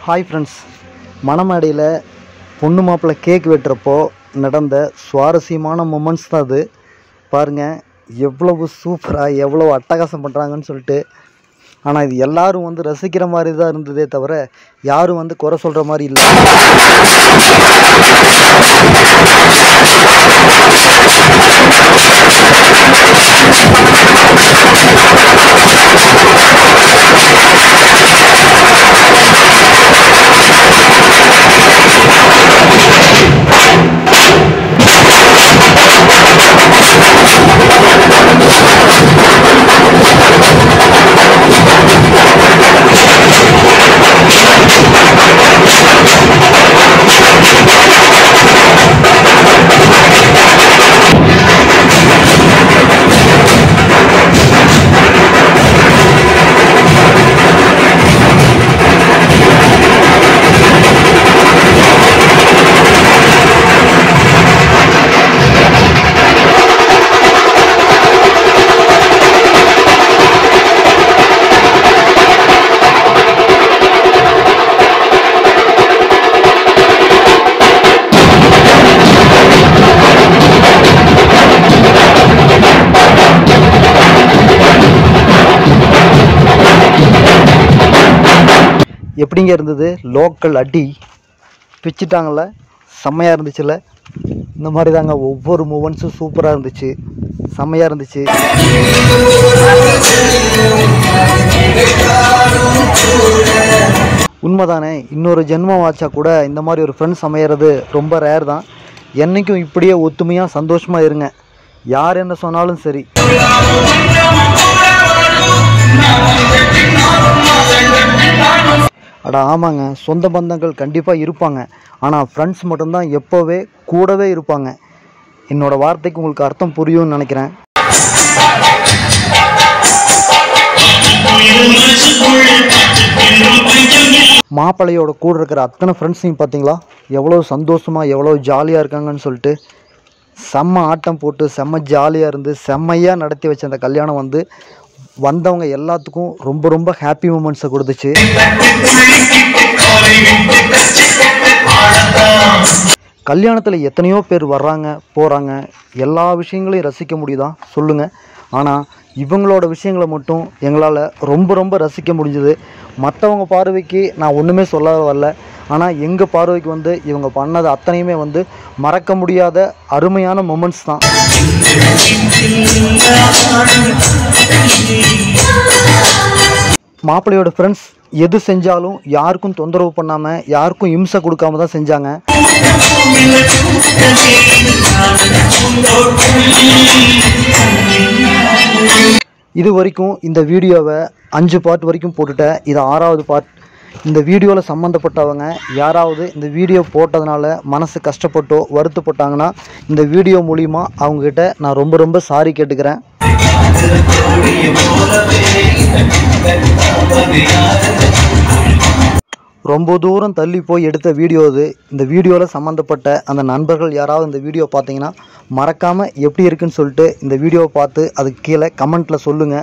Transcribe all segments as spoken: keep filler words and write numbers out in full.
Hi friends, மணமேடையில் பொண்ணு மாப்பிள்ளை cake வெட்டுறப்போ நடந்த சுவாரஸ்யமான மொமெண்ட்ஸ் தான் அது. பாருங்கள், எவ்வளவு சூப்பராக எவ்வளோ அட்டகாசம் பண்ணுறாங்கன்னு சொல்லிட்டு. ஆனால் இது எல்லோரும் வந்து ரசிக்கிற மாதிரி தான் இருந்ததே தவிர யாரும் வந்து குறை சொல்கிற மாதிரி இல்லை. எப்படிங்க இருந்தது? லோக்கல் அடி பிச்சுட்டாங்கள்ல, செம்மையாக இருந்துச்சுல்ல. இந்த மாதிரி தாங்க ஒவ்வொரு மூமெண்ட்ஸும் சூப்பராக இருந்துச்சு, செம்மையாக இருந்துச்சு. உண்மைதானே, இன்னொரு ஜென்மம் ஆச்சா கூட இந்த மாதிரி ஒரு ஃப்ரெண்ட்ஸ் அமையிறது ரொம்ப ரேர் தான். என்றைக்கும் இப்படியே ஒத்துமையாக சந்தோஷமாக இருங்க, யார் என்ன சொன்னாலும் சரி. அடா ஆமாங்க, சொந்த பந்தங்கள் கண்டிப்பாக இருப்பாங்க, ஆனால் ஃப்ரெண்ட்ஸ் மட்டும்தான் எப்போவே கூடவே இருப்பாங்க. என்னோடய வார்த்தைக்கு உங்களுக்கு அர்த்தம் புரியும்னு நினைக்கிறேன். மாப்பிள்ளையோட கூட இருக்கிற அத்தனை ஃப்ரெண்ட்ஸையும் பார்த்தீங்களா, எவ்வளோ சந்தோஷமாக எவ்வளோ ஜாலியாக இருக்காங்கன்னு சொல்லிட்டு. செம்ம ஆட்டம் போட்டு செம்ம ஜாலியாக இருந்து செம்மையாக நடத்தி வச்ச அந்த கல்யாணம் வந்து வந்தவங்க எல்லாத்துக்கும் ரொம்ப ரொம்ப ஹாப்பி மூமெண்ட்ஸை கொடுத்துச்சு. கல்யாணத்தில் எத்தனையோ பேர் வர்றாங்க போகிறாங்க, எல்லா விஷயங்களையும் ரசிக்க முடியுதா சொல்லுங்கள். ஆனால் இவங்களோட விஷயங்களை மட்டும் எங்களால் ரொம்ப ரொம்ப ரசிக்க முடிஞ்சது. மற்றவங்க பார்வைக்கு நான் ஒன்றுமே சொல்ல வரல, ஆனால் எங்கள் பார்வைக்கு வந்து இவங்க பண்ணது அத்தனையுமே வந்து மறக்க முடியாத அருமையான மொமெண்ட்ஸ் தான். மாப்பிள்ளையோட ஃப்ரெண்ட்ஸ் எது செஞ்சாலும் யாருக்கும் தொந்தரவு பண்ணாமல் யாருக்கும் இம்சை கொடுக்காம தான் செஞ்சாங்க. இது வரைக்கும் இந்த வீடியோவை அஞ்சு பார்ட் வரைக்கும் போட்டுட்டேன், இது ஆறாவது பார்ட். இந்த வீடியோவில் சம்மந்தப்பட்டவங்க யாராவது இந்த வீடியோ போட்டதுனால மனசு கஷ்டப்பட்டோ வருத்தப்பட்டாங்கன்னா இந்த வீடியோ மூலிமா அவங்கக்கிட்ட நான் ரொம்ப ரொம்ப சாரி கேட்டுக்கிறேன். ரொம்ப தூரம் தள்ளி போய் எடுத்த வீடியோ இது. இந்த வீடியோவில் சம்மந்தப்பட்ட அந்த நண்பர்கள் யாராவது இந்த வீடியோ பார்த்தீங்கன்னா மறக்காமல் எப்படி இருக்குன்னு சொல்லிட்டு இந்த வீடியோவை பார்த்து அதுக்கு கீழே கமெண்ட்டில் சொல்லுங்கள்.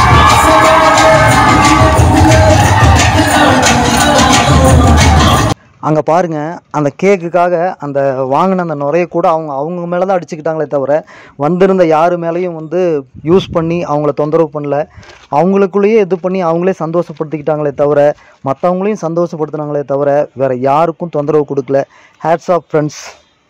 அங்கே பாருங்கள், அந்த கேக்குக்காக அந்த வாங்கின அந்த நுரைய கூட அவங்க அவங்க மேலே தான் அடிச்சுக்கிட்டாங்களே தவிர வந்திருந்த யார் மேலேயும் வந்து யூஸ் பண்ணி அவங்கள தொந்தரவு பண்ணல. அவங்களுக்குள்ளேயே இது பண்ணி அவங்களே சந்தோஷப்படுத்திக்கிட்டாங்களே தவிர மற்றவங்களையும் சந்தோஷப்படுத்தினாங்களே தவிர வேறு யாருக்கும் தொந்தரவு கொடுக்கல. Hats off friends.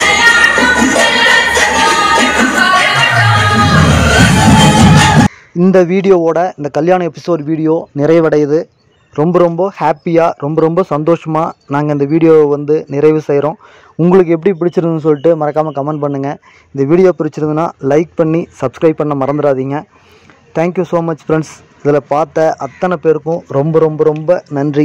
இந்த வீடியோவோட இந்த கல்யாண எபிசோட் வீடியோ நிறைவடையுது. ரொம்ப ரொம்ப ஹாப்பியாக ரொம்ப ரொம்ப சந்தோஷமாக நாங்கள் இந்த வீடியோவை வந்து நிறைவு செய்கிறோம். உங்களுக்கு எப்படி பிடிச்சிருந்துன்னு சொல்லிட்டு மறக்காமல் கமெண்ட் பண்ணுங்கள். இந்த வீடியோ பிடிச்சிருந்துன்னா லைக் பண்ணி சப்ஸ்கிரைப் பண்ண மறந்துடாதீங்க. Thank you so much friends. இதில் பார்த்த அத்தனை பேருக்கும் ரொம்ப ரொம்ப ரொம்ப நன்றி.